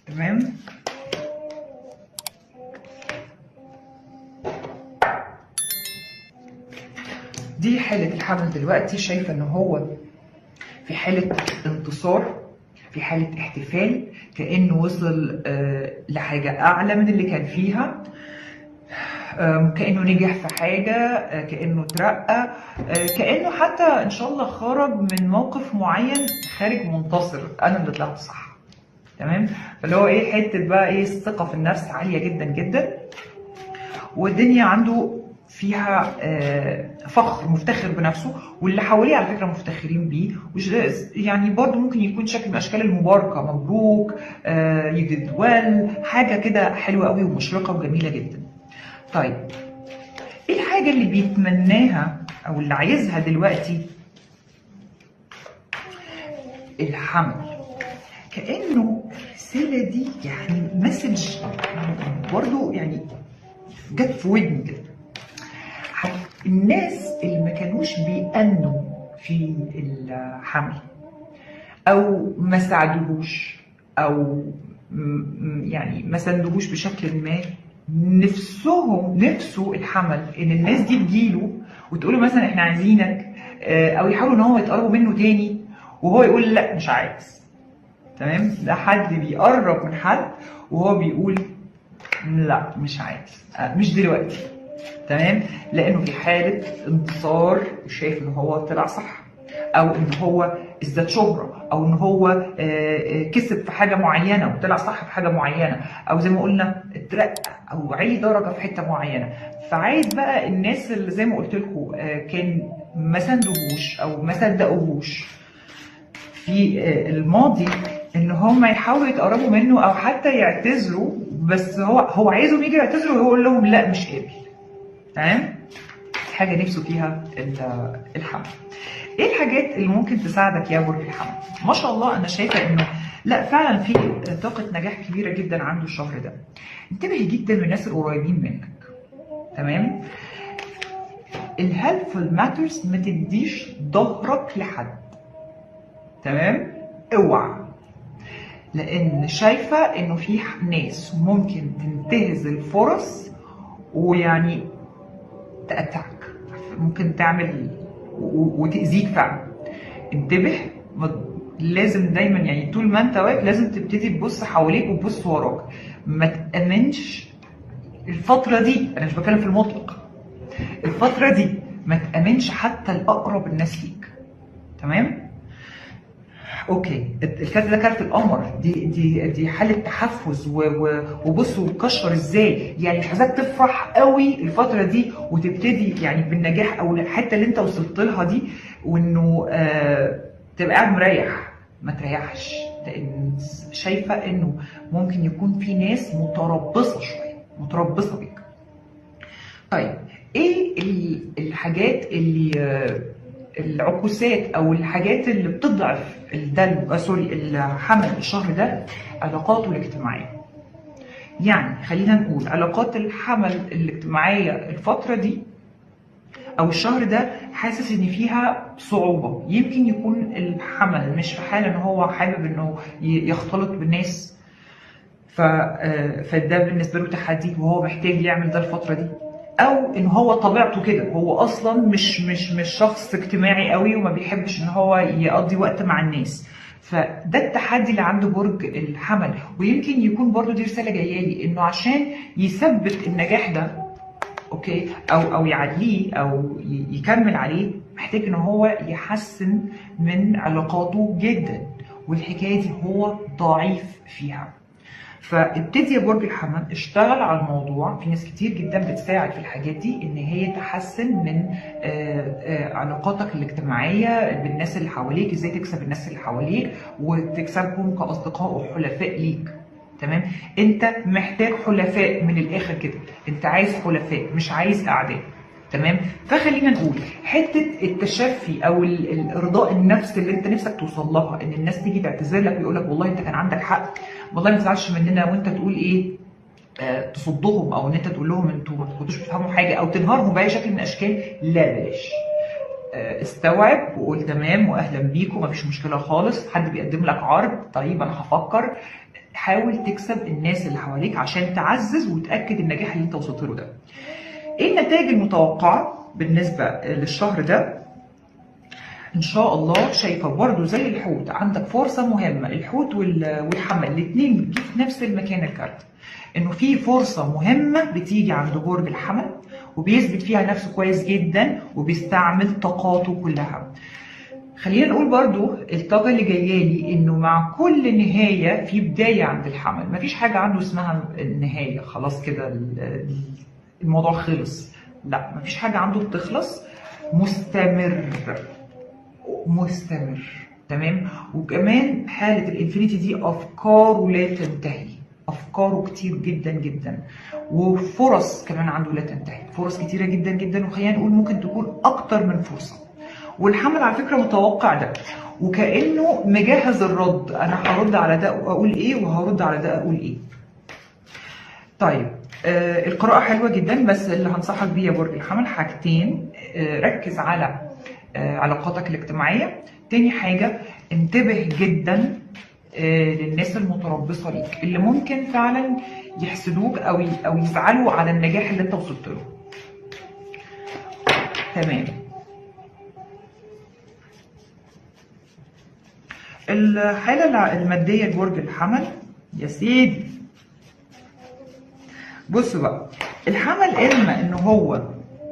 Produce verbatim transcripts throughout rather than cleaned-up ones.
تمام. دي حالة الحمل دلوقتي، شايفة ان هو في حالة انتصار، في حالة احتفال، كأنه وصل آه لحاجة أعلى من اللي كان فيها، آه كأنه نجح في حاجة، آه كأنه اترقى، آه كأنه حتى إن شاء الله خرج من موقف معين خارج منتصر، أنا اللي طلعت صح. تمام. فاللي هو إيه، حتة بقى إيه، الثقة في النفس عالية جدا جدا، والدنيا عنده فيها فخر، مفتخر بنفسه، واللي حواليه على فكره مفتخرين بيه، يعني برضه ممكن يكون شكل من اشكال المباركه، مبروك، يو ديد ويل، حاجه كده حلوه قوي ومشرقه وجميله جدا. طيب ايه الحاجه اللي بيتمناها او اللي عايزها دلوقتي؟ الحمل. كانه الرساله دي يعني مسج برضه، يعني جت في ودني كده. الناس اللي ما كانوش بيأنوا في الحمل او ما ساعدوهوش او يعني ما ساندوهوش بشكل ما، نفسهم نفسه الحمل ان الناس دي تجيله وتقول له مثلا احنا عايزينك، او يحاولوا ان هو يتقربوا منه تاني وهو يقول لا مش عايز. تمام. ده حد بيقرب من حد وهو بيقول لا مش عايز، مش دلوقتي. تمام. لانه في حاله انتصار وشايف ان هو طلع صح، او ان هو ازداد شهره، او ان هو كسب في حاجه معينه وطلع صح في حاجه معينه، او زي ما قلنا اترقى او عي درجه في حته معينه. فعايز بقى الناس اللي زي ما قلت لكم كان ما ساندوهوش او ما صدقوهوش في الماضي ان هم يحاولوا يتقربوا منه او حتى يعتذروا، بس هو هو عايزهم يجي يعتذروا ويقول لهم لا مش قابل. تمام. حاجه نفسه فيها الحمل. ايه الحاجات اللي ممكن تساعدك يا برج الحمل؟ ما شاء الله انا شايفه انه لا فعلا في طاقه نجاح كبيره جدا عنده الشهر ده. انتبهي جدا من الناس القريبين منك. تمام. الهيلفول ماترز، ما تديش ظهرك لحد. تمام. اوعى، لان شايفه انه في ناس ممكن تنتهز الفرص ويعني تأتاك، ممكن تعمل وتأذيك فعلا. انتبه. لازم دايما يعني طول ما انت واقف لازم تبتدي تبص حواليك وتبص وراك. ما تأمنش الفترة دي، انا مش بتكلم في المطلق، الفترة دي ما تأمنش حتى الأقرب الناس ليك. تمام؟ اوكي. الكارت ده كارت القمر، دي دي دي حاله تحفز، وبصوا بتكشر ازاي، يعني مش عايزاك تفرح قوي الفتره دي وتبتدي يعني بالنجاح او الحته اللي انت وصلت لها دي، وانه آه تبقى قاعد مريح. ما تريحش، لان شايفه انه ممكن يكون في ناس متربصه شويه، متربصه بيك. طيب ايه الحاجات اللي آه العكوسات او الحاجات اللي بتضعف الدلو، سوري الحمل الشهر ده؟ علاقاته الاجتماعيه. يعني خلينا نقول علاقات الحمل الاجتماعيه الفتره دي او الشهر ده حاسس ان فيها صعوبه. يمكن يكون الحمل مش في حاله ان هو حابب انه يختلط بالناس، فده بالنسبه له تحدي وهو محتاج يعمل ده الفتره دي، او ان هو طبيعته كده، هو اصلا مش مش مش شخص اجتماعي قوي وما بيحبش ان هو يقضي وقت مع الناس. فده التحدي اللي عنده برج الحمل. ويمكن يكون برضو دي رساله جايه لي انه عشان يثبت النجاح ده اوكي او او يعليه او يكمل عليه، محتاج ان هو يحسن من علاقاته جدا، والحكايه دي هو ضعيف فيها. فابتدي يا برج الحمل اشتغل على الموضوع. في ناس كتير جدا بتساعد في الحاجات دي ان هي تحسن من علاقاتك الاجتماعيه بالناس اللي حواليك، ازاي تكسب الناس اللي حواليك وتكسبهم كاصدقاء وحلفاء ليك. تمام. انت محتاج حلفاء من الاخر كده، انت عايز حلفاء مش عايز اعداء. تمام. فخلينا نقول حته التشفي او الارضاء النفس اللي انت نفسك توصل لها، ان الناس تيجي تعتذر لك ويقول لك والله انت كان عندك حق، والله ما تزعلش مننا، وانت تقول ايه آه تصدهم، او ان انت تقول لهم انتوا ما كنتوش بتفهموا حاجه، او تنهارهم باي شكل من الاشكال. لا بلاش. آه استوعب وقول تمام واهلا بيكم، مفيش مشكله خالص. حد بيقدم لك عرض، طيب انا هفكر. حاول تكسب الناس اللي حواليك عشان تعزز وتاكد النجاح اللي انت وصلت له ده. ايه النتائج المتوقعه بالنسبه للشهر ده؟ ان شاء الله شايفه برضو زي الحوت عندك فرصه مهمه. الحوت والحمل الاثنين بتجي في نفس المكان الكارت، انه في فرصه مهمه بتيجي عند برج الحمل وبيثبت فيها نفسه كويس جدا وبيستعمل طاقاته كلها. خلينا نقول برضو الطاقه اللي جايه لي انه مع كل نهايه في بدايه عند الحمل. مفيش حاجه عنده اسمها النهايه خلاص كده الموضوع خلص، لا مفيش حاجه عنده بتخلص، مستمر مستمر. تمام. وكمان حاله الانفينيتي دي افكاره لا تنتهي، افكاره كتير جدا جدا، وفرص كمان عنده لا تنتهي، فرص كتيره جدا جدا، وخلينا نقول ممكن تكون اكتر من فرصه. والحمل على فكره متوقع ده وكانه مجهز الرد، انا هرد على ده واقول ايه وهرد على ده اقول ايه. طيب آه القراءه حلوه جدا، بس اللي هنصحك بيه يا برج الحمل حاجتين. آه ركز على آه علاقاتك الاجتماعيه. تاني حاجه انتبه جدا آه للناس المتربصه ليك اللي ممكن فعلا يحسدوك او او يزعلوا على النجاح اللي انت وصلت له. تمام. الحاله الماديه لبرج الحمل يا سيدي، بصوا بقى، الحمل اما ان هو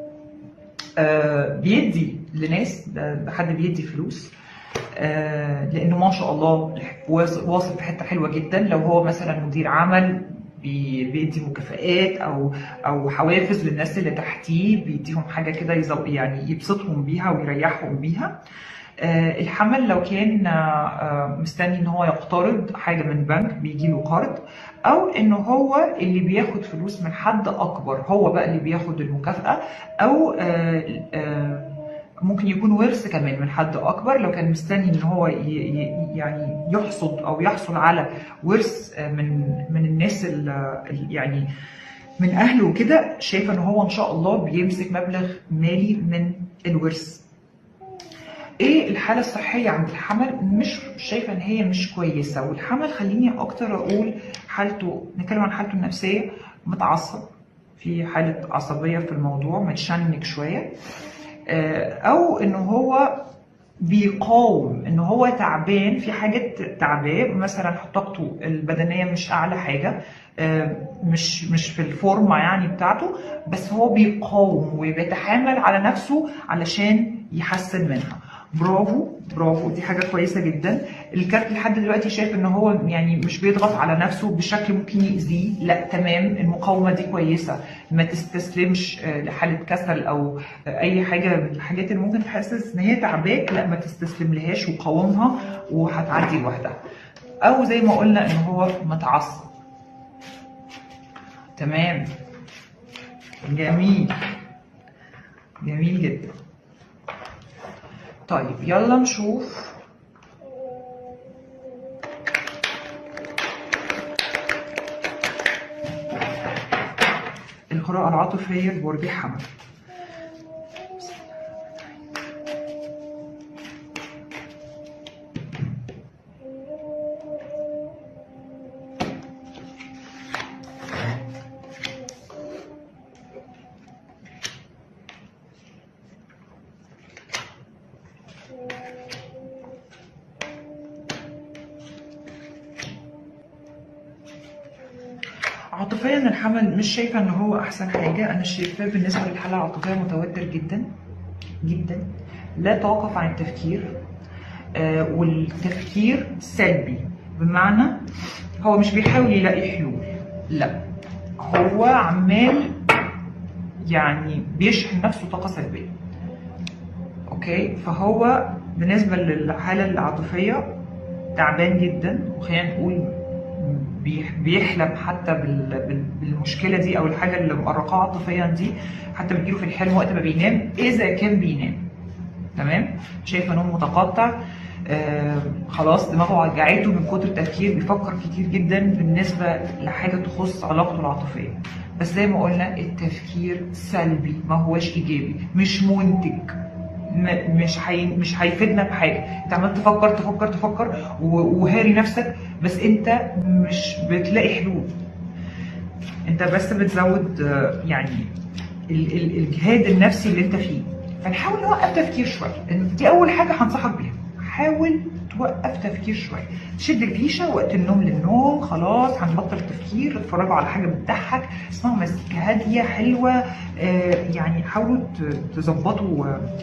آه بيدي لناس، ده حد بيدي فلوس آه لانه ما شاء الله واصل في حته حلوه جدا. لو هو مثلا مدير عمل بيدي مكافآت او او حوافز للناس اللي تحتيه، بيديهم حاجه كده يعني يبسطهم بيها ويريحهم بيها. آه الحمل لو كان آه مستني ان هو يقترض حاجه من بنك بيجي له قرض، او ان هو اللي بياخد فلوس من حد اكبر هو بقى اللي بياخد المكافاه، او آه آه ممكن يكون ورث كمان من حد اكبر. لو كان مستني ان هو يعني يحصد او يحصل على ورث من من الناس اللي يعني من اهله وكده، شايفه ان هو ان شاء الله بيمسك مبلغ مالي من الورث. ايه الحاله الصحيه عند الحمل؟ مش شايفه ان هي مش كويسه. والحمل خليني اكتر اقول حالته، نتكلم عن حالته النفسيه، متعصب، في حاله عصبيه في الموضوع، متشنج شويه، او ان هو بيقاوم، ان هو تعبان في حاجات تعبان، مثلا طاقته البدنيه مش اعلى حاجه، مش مش في الفورمه يعني بتاعته، بس هو بيقاوم وبيتحامل على نفسه علشان يحسن منها. برافو برافو، دي حاجه كويسه جدا. الكارت لحد دلوقتي شايف ان هو يعني مش بيضغط على نفسه بشكل ممكن يأذيه، لا تمام، المقاومه دي كويسه، ما تستسلمش لحاله كسل او اي حاجه من الحاجات اللي ممكن تحسس ان هي تعباك، لا ما تستسلم لهاش وقاومها وهتعدي لوحدها. او زي ما قلنا ان هو متعصب. تمام، جميل جميل جدا. طيب يلا نشوف القراءة العاطفية لبرج الحمل. عاطفيا الحمل مش شايفه ان هو احسن حاجه. انا شايفاه بالنسبه للحاله العاطفيه متوتر جدا جدا، لا توقف عن التفكير، آه والتفكير سلبي، بمعنى هو مش بيحاول يلاقي حلول، لا هو عمال يعني بيشحن نفسه طاقه سلبيه. اوكي، فهو بالنسبه للحاله العاطفيه تعبان جدا، وخلينا نقول بيحلم حتى بالمشكله دي او الحاجه اللي مقرقاه عاطفيا دي، حتى بتجيله في الحلم وقت ما بينام اذا كان بينام. تمام، شايفه نوم متقطع، آه خلاص دماغه وجعته من كتر التفكير، بيفكر كتير جدا بالنسبه لحاجه تخص علاقته العاطفيه. بس زي ما قلنا التفكير سلبي، ما هوش ايجابي، مش منتج، مش حي... مش هيفيدنا بحاجه. انت عمال تفكر تفكر تفكر وهاري نفسك بس انت مش بتلاقي حلول، انت بس بتزود يعني الجهاد النفسي اللي انت فيه. فنحاول نوقف تفكير شويه، دي اول حاجه هنصحك بيها. حاول توقف تفكير شويه، تشد الفيشه وقت النوم للنوم، خلاص هنبطل تفكير، اتفرجوا على حاجه بتضحك، اسمعوا مزيكا هاديه حلوه، آه يعني حاولوا تظبطوا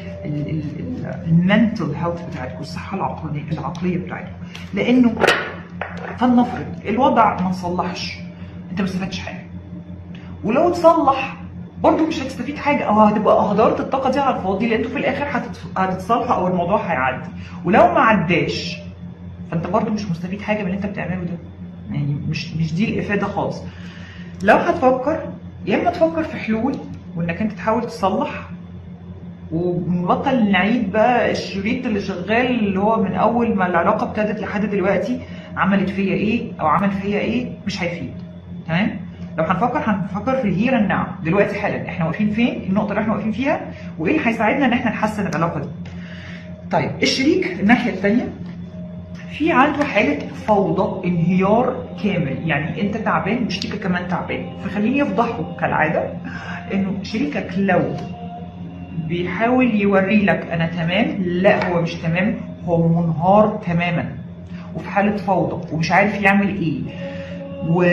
المنتل هيلث بتاعتكم، الصحه العقليه العقليه بتاعتكم. لانه فلنفرض الوضع ما نصلحش، انت ما استفدتش حاجه، ولو تصلح برضه مش هتستفيد حاجه، او هتبقى اهدرت الطاقه دي على الفاضي، لان انتوا في الاخر هتتصالحوا او الموضوع هيعدي. ولو ما عداش فانت برضه مش مستفيد حاجه من اللي انت بتعمله ده، يعني مش مش دي الافاده خالص. لو هتفكر، يا اما تفكر في حلول وانك انت تحاول تصلح، ونبطل نعيد بقى الشريط اللي شغال اللي هو من اول ما العلاقه ابتدت لحد دلوقتي عملت فيا ايه او عمل فيا ايه، مش هيفيد. تمام؟ لو هنفكر هنفكر في الهير اند ناو، دلوقتي حالا احنا واقفين فين، النقطه اللي احنا واقفين فيها، وايه اللي هيساعدنا ان احنا نحسن العلاقه دي. طيب الشريك الناحيه الثانيه في عنده حاله فوضى، انهيار كامل، يعني انت تعبان وشريكك كمان تعبان. فخليني افضحه كالعاده انه شريكك لو بيحاول يوري لك انا تمام، لا هو مش تمام، هو منهار تماما وفي حاله فوضى ومش عارف يعمل ايه، و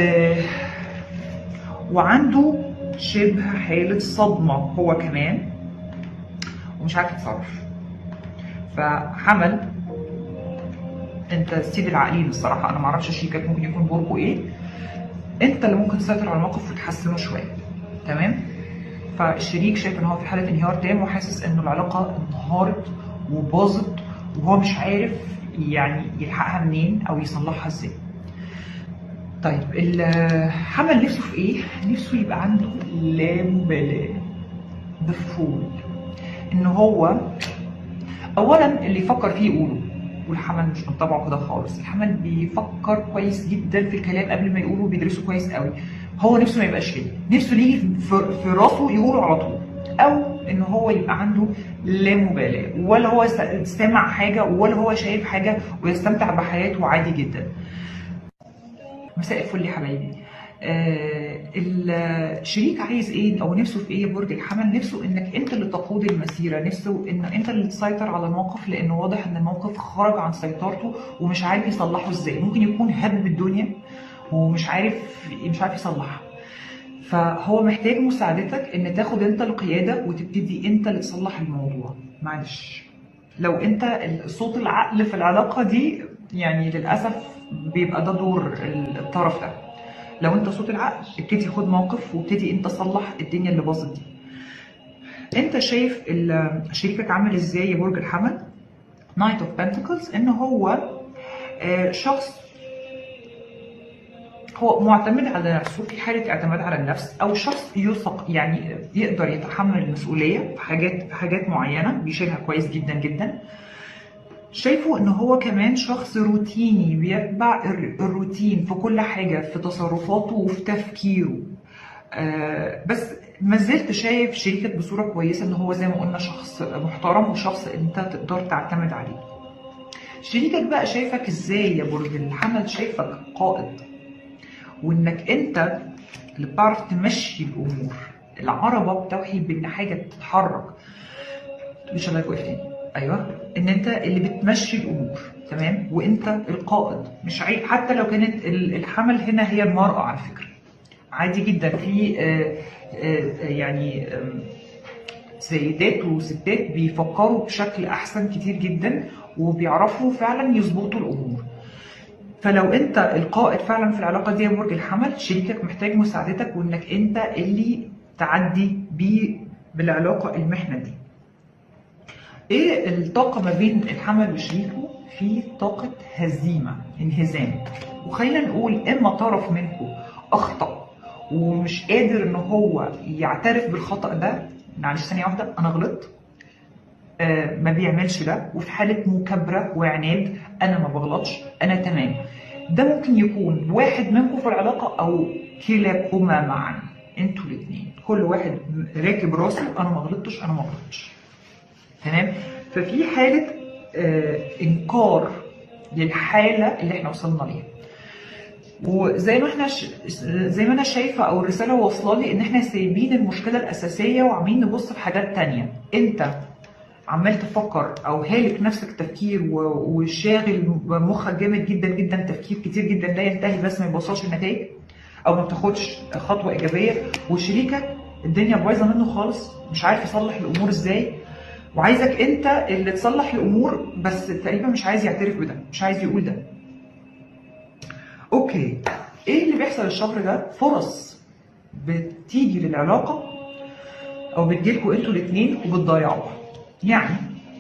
وعنده شبه حالة صدمة هو كمان ومش عارف يتصرف. فحمل، انت سيد العاقلين الصراحة، انا معرفش شريكك ممكن يكون برجه ايه، انت اللي ممكن تسيطر على الموقف وتحسنه شوية. تمام؟ فالشريك شايف ان هو في حالة انهيار تام وحاسس ان العلاقة انهارت وباظت وهو مش عارف يعني يلحقها منين او يصلحها ازاي. طيب الحمل نفسه في ايه؟ نفسه يبقى عنده لا مبالاة، بفول، ان هو اولا اللي يفكر فيه يقوله، والحمل مش من طبعه كده خالص، الحمل بيفكر كويس جدا في الكلام قبل ما يقوله، بيدرسه كويس قوي. هو نفسه ما يبقاش كده، نفسه يجي في راسه يقوله على طول، او ان هو يبقى عنده لا مبالاة، ولا هو سامع حاجه ولا هو شايف حاجه ويستمتع بحياته عادي جدا. مساء الفل يا حبايبي. آه الشريك عايز ايه او نفسه في ايه يا برج الحمل؟ نفسه انك انت اللي تقود المسيره، نفسه ان انت اللي تسيطر على الموقف، لانه واضح ان الموقف خرج عن سيطرته ومش عارف يصلحه ازاي. ممكن يكون هب الدنيا ومش عارف مش عارف يصلحها، فهو محتاج مساعدتك ان تاخد انت القياده وتبتدي انت اللي تصلح الموضوع. معلش لو انت صوت العقل في العلاقه دي، يعني للاسف بيبقى ده دور الطرف ده. لو انت صوت العقل ابتدي خد موقف وابتدي انت صلح الدنيا اللي باظت دي. انت شايف شريكك عامل ازاي يا برج الحمل؟ نايت اوف بنتكلز، ان هو شخص هو معتمد على نفسه، في حاله اعتماد على النفس، او شخص يثق يعني يقدر يتحمل المسؤوليه في حاجات في حاجات معينه بيشيلها كويس جدا جدا. شايفه ان هو كمان شخص روتيني، بيتبع الروتين في كل حاجه، في تصرفاته وفي تفكيره. آه بس ما زلت شايف شريكك بصوره كويسه، ان هو زي ما قلنا شخص محترم وشخص انت تقدر تعتمد عليه. شريكك بقى شايفك ازاي يا برج الحمل؟ شايفك قائد، وانك انت اللي بتعرف تمشي الامور، العربه بتوحي بان حاجه تتحرك. مش الله يوقف تاني. ايوه، ان انت اللي بتمشي الامور. تمام؟ وانت القائد، مش عيب حتى لو كانت الحمل هنا هي المراه. على فكره عادي جدا، في آآ آآ يعني سيدات وستات بيفكروا بشكل احسن كتير جدا وبيعرفوا فعلا يظبطوا الامور. فلو انت القائد فعلا في العلاقه دي يا برج الحمل، شريكك محتاج مساعدتك وانك انت اللي تعدي بيه بالعلاقه المحنه دي. ايه الطاقه ما بين الحمل وشريكه؟ في طاقه هزيمه، انهزام. وخلينا نقول اما طرف منكم اخطا ومش قادر ان هو يعترف بالخطا ده، معلش ثانيه واحده انا غلطت، آه ما بيعملش ده، وفي حاله مكابره وعناد، انا ما بغلطش انا تمام. ده ممكن يكون واحد منكم في العلاقه او كلاكما معا، انتوا الاثنين كل واحد راكب راسه انا ما غلطتش انا ما غلطتش. تمام؟ ففي حاله آه انكار للحاله اللي احنا وصلنا ليها. وزي ما احنا ش... زي ما انا شايفه او الرساله واصله لي ان احنا سايبين المشكله الاساسيه وعمالين نبص في حاجات تانية. انت عمال تفكر او هالك نفسك تفكير و... وشاغل مخك جامد جدا جدا، تفكير كتير جدا لا ينتهي بس ما يوصلش لنتائج او ما بتاخدش خطوه ايجابيه، وشريكك الدنيا بايظه منه خالص، مش عارف يصلح الامور ازاي، وعايزك انت اللي تصلح الامور، بس تقريبا مش عايز يعترف بده، مش عايز يقول ده. اوكي، ايه اللي بيحصل الشهر ده؟ فرص بتيجي للعلاقه او بتجيلكوا انتوا الاثنين وبتضيعوها. يعني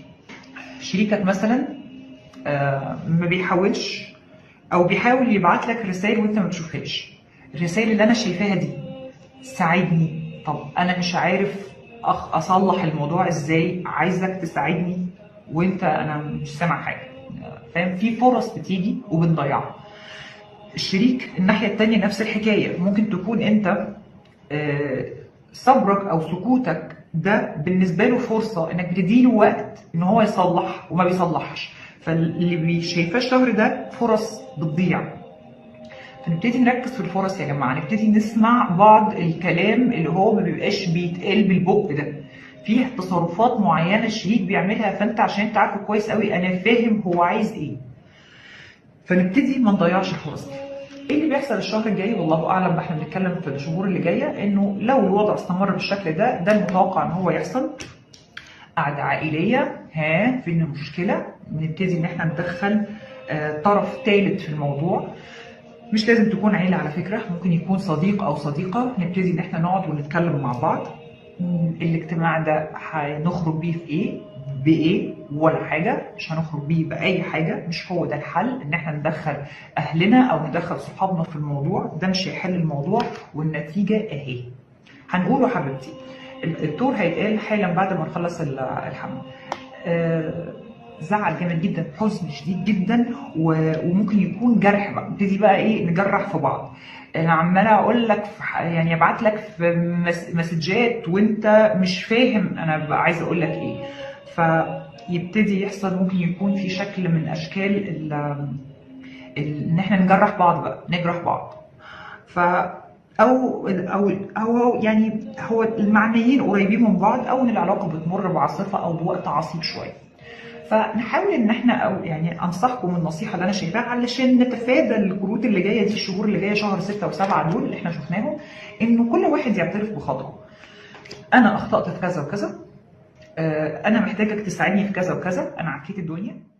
شريكك مثلا آه ما بيحاولش او بيحاول يبعت لك رسائل وانت ما بتشوفهاش. الرسائل اللي انا شايفاها دي ساعدني، طب انا مش عارف أخ اصلح الموضوع ازاي، عايزك تساعدني وانت انا مش سامع حاجه. فاهم؟ في فرص بتيجي وبنضيعها. الشريك الناحيه التانيه نفس الحكايه، ممكن تكون انت آه صبرك او سكوتك ده بالنسبه له فرصه انك بتديله وقت ان هو يصلح وما بيصلحش، فاللي شايفاه الشهر ده فرص بتضيع. فنبتدي نركز في الفرص يا جماعه، نبتدي نسمع بعض الكلام اللي هو ما بيبقاش بيتقال بالبق ده. في تصرفات معينه الشريك بيعملها، فانت عشان انت عارفه كويس قوي انا فاهم هو عايز ايه، فنبتدي ما نضيعش الفرص دي. ايه اللي بيحصل الشهر الجاي؟ والله اعلم، احنا بنتكلم في الشهور اللي جايه، انه لو الوضع استمر بالشكل ده، ده المتوقع ان هو يحصل. قعده عائليه، ها فين المشكله؟ بنبتدي ان احنا ندخل آه طرف ثالث في الموضوع. مش لازم تكون عيله على فكره، ممكن يكون صديق او صديقه. نبتدي ان احنا نقعد ونتكلم مع بعض. الاجتماع ده هنخرج بيه في ايه؟ بايه؟ ولا حاجه، مش هنخرج بيه باي حاجه. مش هو ده الحل ان احنا ندخل اهلنا او ندخل صحابنا في الموضوع، ده مش هيحل الموضوع. والنتيجه اهي، هنقوله حبيبتي. الدور هيتقال حالا بعد ما نخلص الحمل. أه زعل جامد جدا، حزن شديد جدا، وممكن يكون جرح بقى. نبتدي بقى ايه؟ نجرح في بعض. انا عماله اقول لك يعني ابعت لك في مسجات وانت مش فاهم انا بقى عايزه اقول لك ايه. فيبتدي يحصل، ممكن يكون في شكل من اشكال ال ان احنا نجرح بعض بقى، نجرح بعض. ف او او او يعني هو المعنيين قريبين من بعض، او ان العلاقه بتمر بعاصفه او بوقت عصيب شويه. فنحاول ان احنا او يعني انصحكم النصيحه اللي انا شايفاها علشان نتفادى الكروت اللي جايه دي، الشهور اللي جايه شهر ستة وسبعة دول اللي احنا شفناهم، انه كل واحد يعترف بخطأه. انا اخطأت في كذا وكذا، انا محتاجك تساعدني في كذا وكذا، انا عكيت الدنيا.